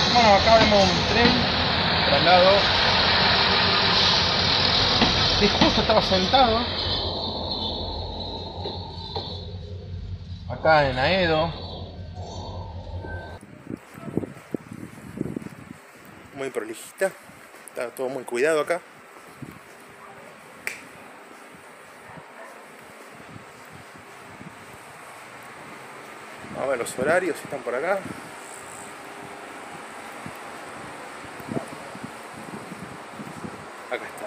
Bueno, acá vemos un tren, traslado, que justo estaba sentado acá en Aedo. Muy prolijita, está todo muy cuidado acá. Vamos a ver los horarios, si están por acá. Acá está.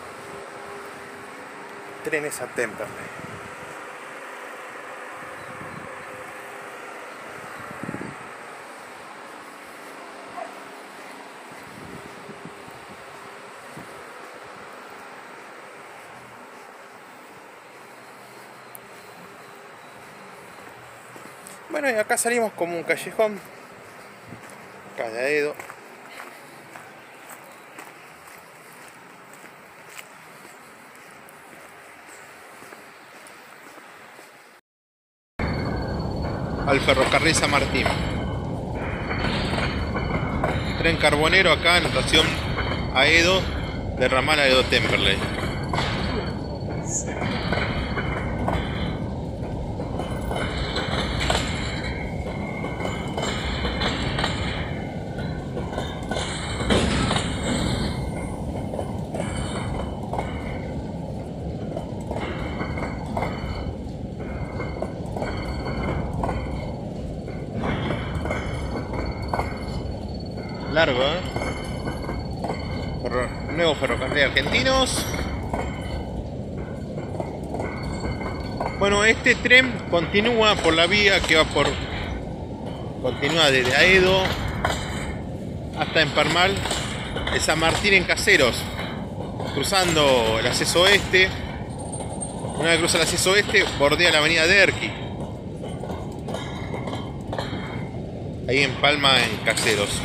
Trenes a Temperley. Bueno, y acá salimos como un callejón. Acá de Aedo. Al ferrocarril San Martín. Tren carbonero acá en la estación Aedo de ramal Aedo Temperley. Largo, ¿eh? Nuevo ferrocarril argentinos. Bueno, este tren continúa por la vía que va por... Continúa desde Aedo hasta Emparmal de San Martín en Caseros, cruzando el acceso oeste. Una vez cruza el acceso oeste, bordea la avenida Derqui. Ahí en Palma, en Caseros.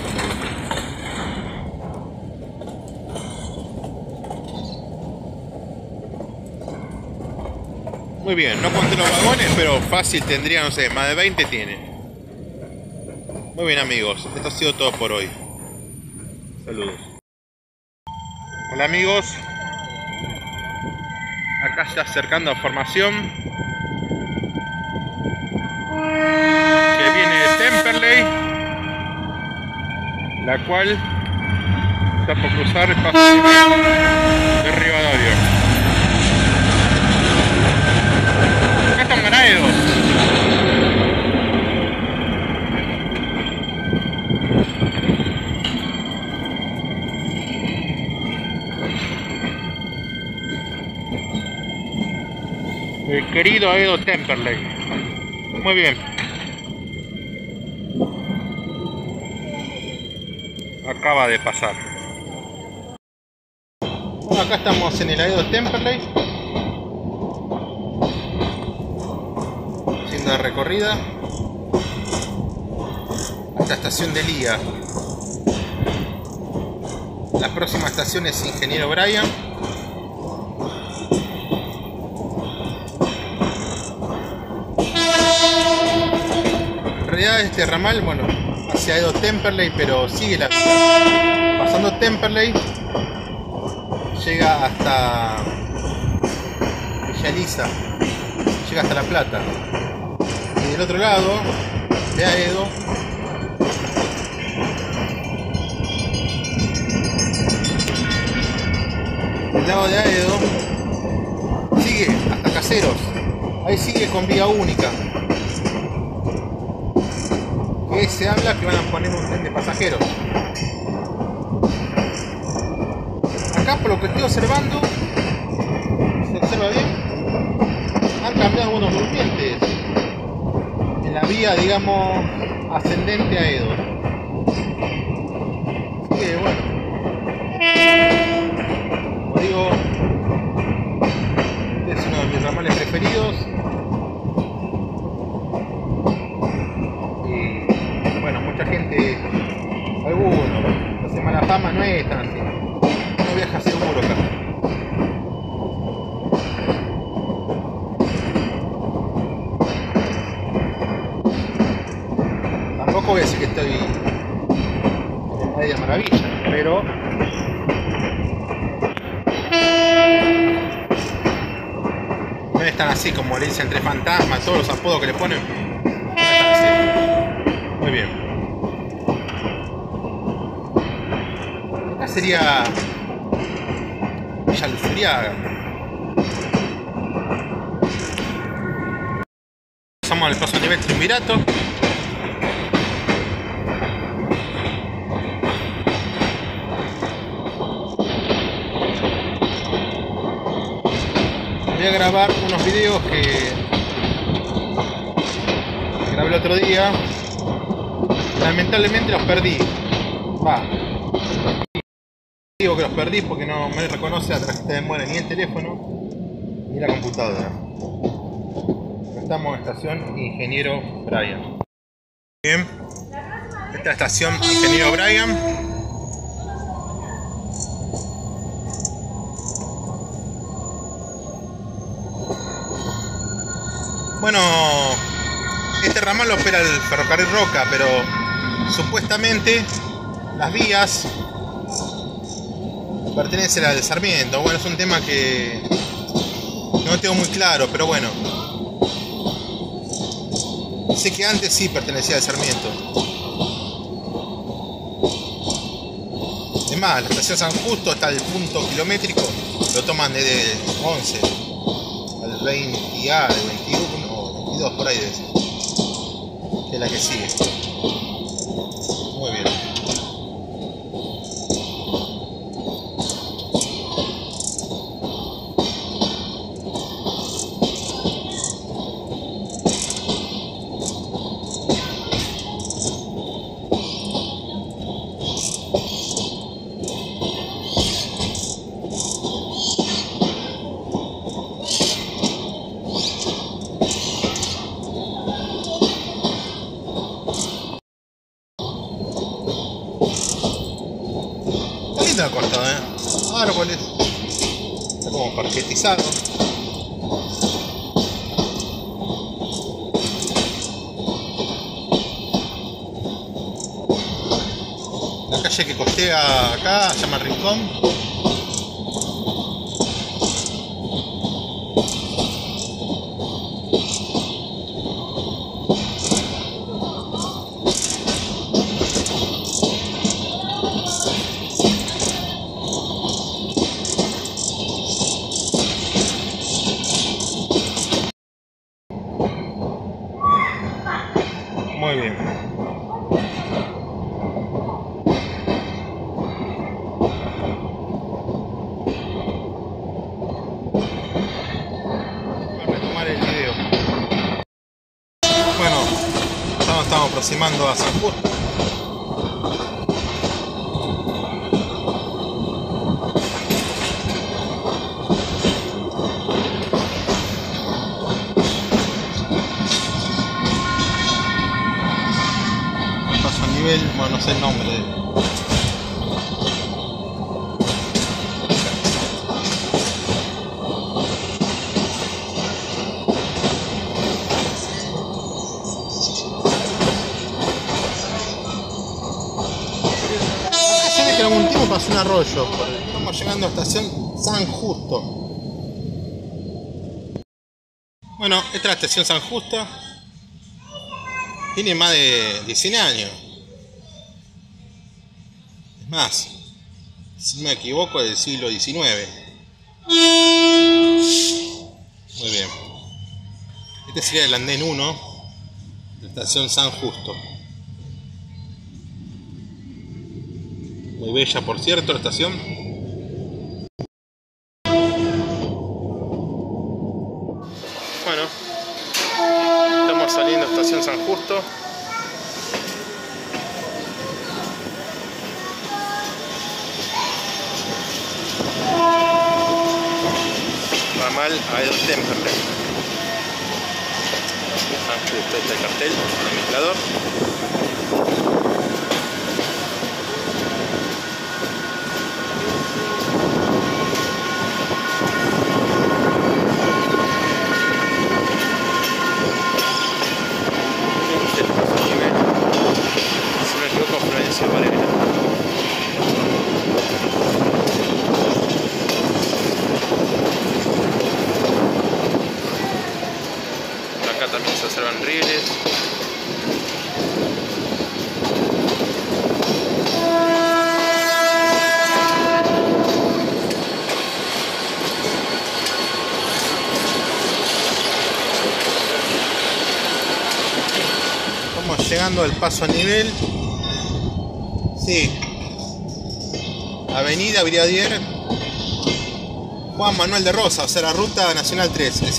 Muy bien, no conté los vagones, pero fácil tendría, no sé, más de 20 tiene. Muy bien, amigos, esto ha sido todo por hoy. Saludos. Hola, amigos. Acá está acercando a formación que viene de Temperley, la cual está por cruzar el paso de Rivadavia. Acá está en Aedo. El querido Aedo Temperley. Muy bien. Acaba de pasar. Bueno, acá estamos en el Aedo Temperley, haciendo la recorrida hasta estación de Liga. La próxima estación es Ingeniero Bryan. En realidad este ramal, bueno, hacia Aedo Temperley, pero sigue la vía. Pasando Temperley llega hasta Villa Elisa, llega hasta La Plata. Y del otro lado de Aedo del lado de Aedo sigue hasta Caseros. Ahí sigue con vía única. Que se habla que van a poner un tren de pasajeros. Acá, por lo que estoy observando, se observa bien, han cambiado algunos durmientes en la vía, digamos, ascendente a Aedo. Así que bueno, como digo, este es uno de mis ramales preferidos. Y bueno, mucha gente, algunos, la Semana Fama no es tan así. No viaja seguro acá. Tampoco voy a decir que estoy media maravilla, pero no es tan así como le dicen Tres Fantasmas, todos los apodos que le ponen. No es tan así. Muy bien. Acá sería Villa Luzuriaga. Pasamos al paso a nivel Triunvirato. Voy a grabar unos videos que grabé el otro día. Lamentablemente los perdí. Digo que los perdí porque no me reconoce la tarjeta de memoria ni el teléfono ni la computadora. Estamos en estación Ingeniero Bryan. Bien, esta es la estación Ingeniero Bryan. Bueno, este ramal lo opera el ferrocarril Roca, pero supuestamente las vías pertenecen al Sarmiento. Bueno, es un tema que no tengo muy claro, pero bueno. Sé que antes sí pertenecía al Sarmiento. Es más, la estación San Justo hasta el punto kilométrico lo toman desde 11 al 20 al 21 o 22 por ahí debe ser, que es la que sigue. Muy bien. La cortada, árboles, está como parquetizado. La calle que costea acá se llama Rincón. Muy bien. Voy a retomar el video. Bueno, ya nos estamos aproximando a San Justo. Bueno, no sé el nombre. Se ve que en algún tiempo pasó un arroyo. Estamos llegando a estación San Justo. Bueno, esta es la estación San Justo. Tiene más de 19 años. Más, si no me equivoco, del siglo XIX. Muy bien. Este sería el andén 1 de la estación San Justo. Muy bella, por cierto, la estación. Bueno, estamos saliendo de estación San Justo. Ramal Aedo Temperley. San Justo, este es el cartel del mezclador. Si no me equivoco, Florencio Varela. llegando al paso a nivel. Sí. Avenida Brigadier Juan Manuel de Rosas, o sea, la ruta nacional 3. Esta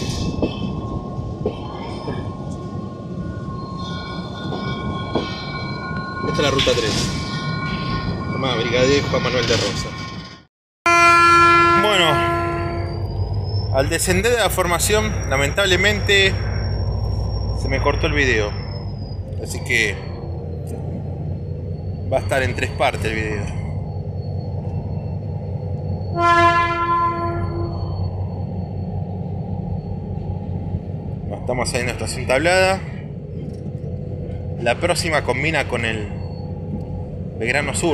es la ruta 3. Tomá, Brigadier Juan Manuel de Rosas. Bueno, al descender de la formación, lamentablemente se me cortó el video. Así que va a estar en 3 partes el video. Estamos ahí en la estación Tablada. La próxima combina con el Belgrano Sur.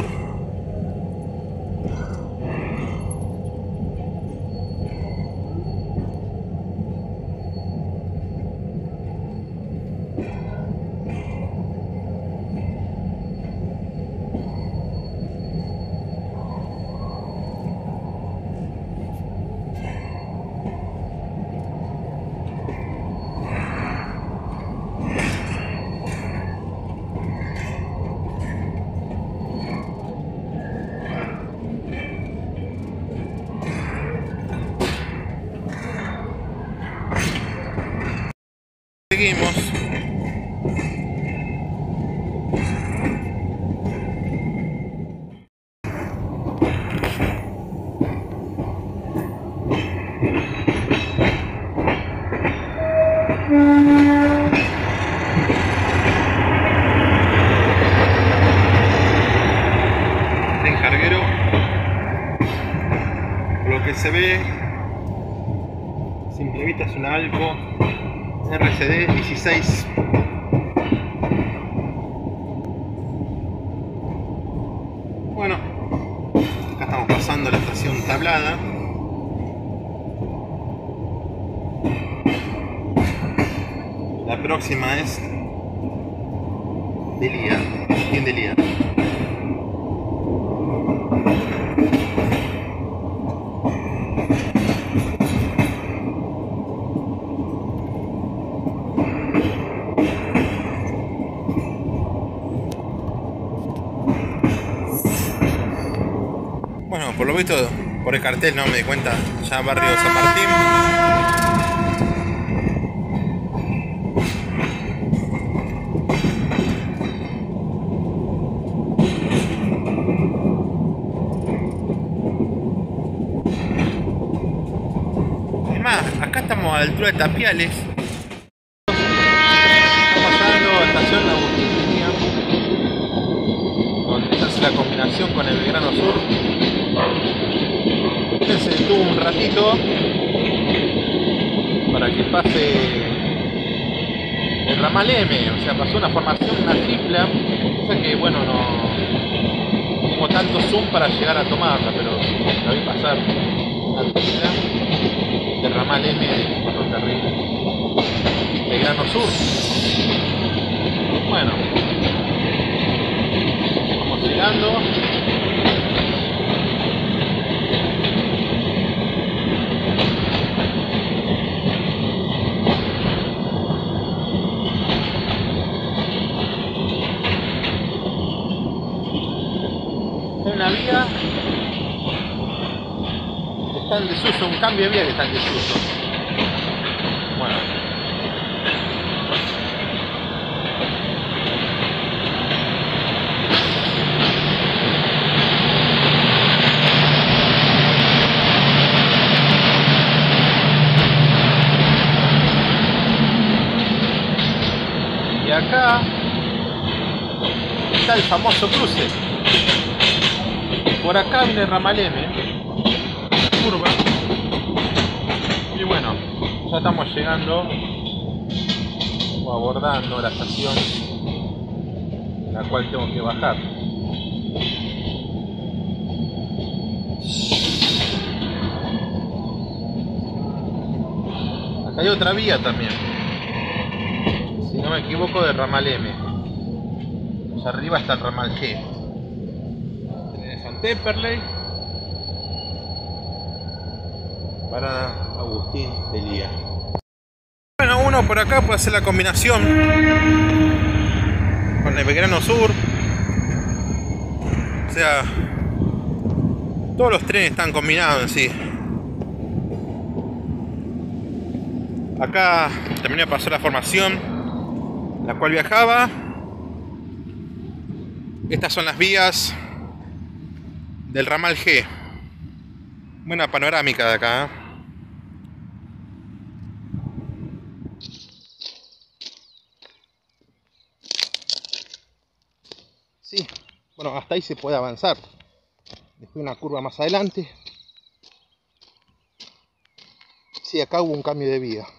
Seguimos. Tren carguero, por lo que se ve, simple vista es una Alco RCD 16. Bueno, acá estamos pasando la estación Tablada. La próxima es Delía, Agustín Delía. Bueno, por lo visto, por el cartel no me di cuenta, ya barrio San Martín. Es más, acá estamos a la altura de Tapiales. Estamos pasando a la estación Agustín Delía, donde se hace la combinación con el Belgrano Sur. Se detuvo un ratito para que pase el ramal M, o sea, pasó una formación, una tripla, o sea que bueno, no tengo tanto zoom para llegar a tomarla, pero la vi pasar una tripla del ramal M de ferrocarril Belgrano Sur. Bueno, vamos llegando. Una vía que está en desuso, un cambio de vía que está en desuso. Bueno, y acá está el famoso cruce. Por acá viene el ramal M, curva, y bueno, ya estamos llegando o abordando la estación en la cual tengo que bajar. Acá hay otra vía también, si no me equivoco, del ramal M. Allá arriba está el ramal G. Temperley para Agustín Delía. Bueno, uno por acá puede hacer la combinación Belgrano Sur. O sea, todos los trenes están combinados en sí. Acá terminé de pasar la formación, la cual viajaba. Estas son las vías del ramal G. Buena panorámica de acá, ¿eh? Sí, bueno, hasta ahí se puede avanzar. Después una curva más adelante. Sí, acá hubo un cambio de vía.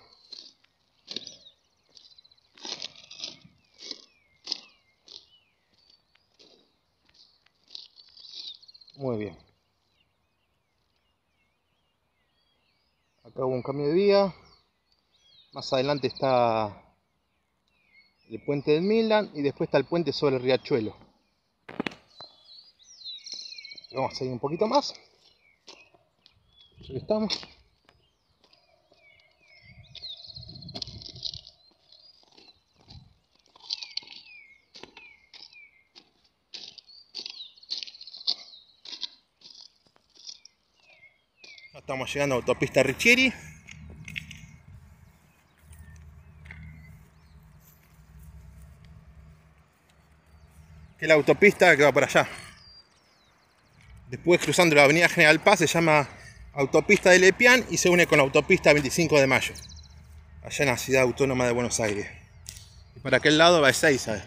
Muy bien. Acá hubo un cambio de vía. Más adelante está el puente del Milan y después está el puente sobre el riachuelo. Vamos a seguir un poquito más. Aquí estamos. Ya estamos llegando a autopista Riccieri. Que es la autopista que va por allá. Después, cruzando la avenida General Paz, se llama Autopista de Lepián y se une con la autopista 25 de Mayo, allá en la ciudad autónoma de Buenos Aires. Y para aquel lado va Ezeiza.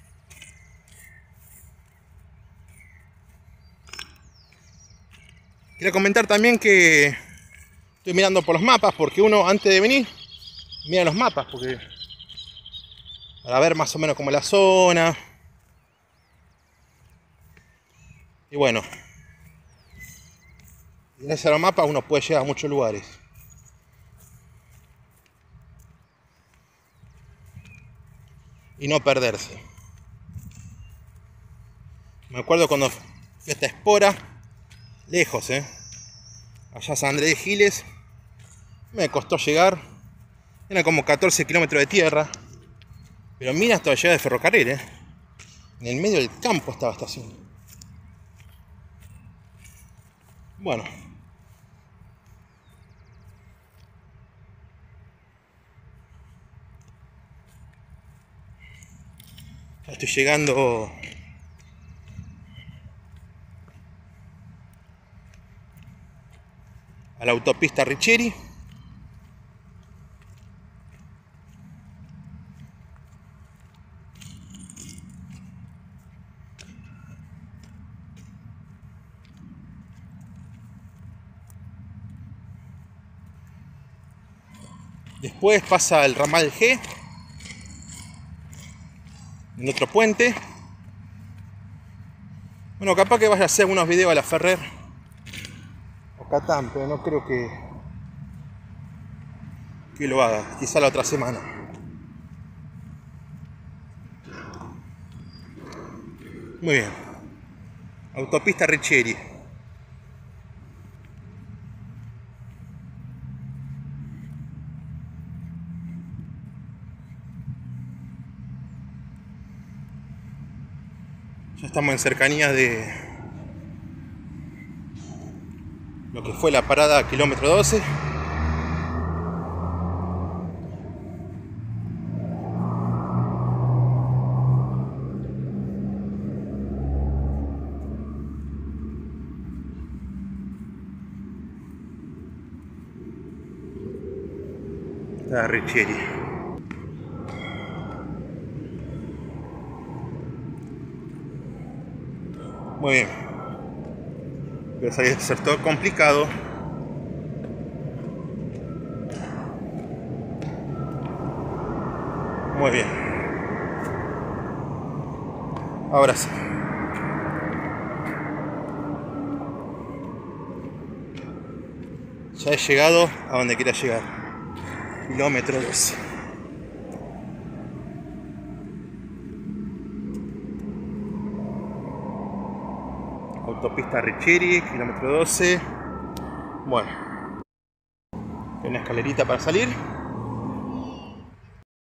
Quiero comentar también que estoy mirando por los mapas, porque uno antes de venir mira los mapas, porque para ver más o menos cómo es la zona. Y bueno, en ese mapa uno puede llegar a muchos lugares. Y no perderse. Me acuerdo cuando fui a esta Espora, lejos, allá San Andrés de Giles, me costó llegar. Eran como 14 kilómetros de tierra. Pero mira hasta la llegada de ferrocarril, En el medio del campo estaba esta estación. Bueno. Ya estoy llegando a la autopista Riccieri. Después pasa el ramal G en otro puente. Bueno, capaz que vaya a hacer unos videos a la Ferrer o Catán, pero no creo que lo haga. Quizá la otra semana. Muy bien. Autopista Riccieri. Ya estamos en cercanía de lo que fue la parada kilómetro 12. Está Riccieri. Muy bien. Pero salió a ser todo complicado. Muy bien. Ahora sí. Ya he llegado a donde quería llegar. Kilómetro 12. Autopista Riccieri, kilómetro 12. Bueno, hay una escalerita para salir.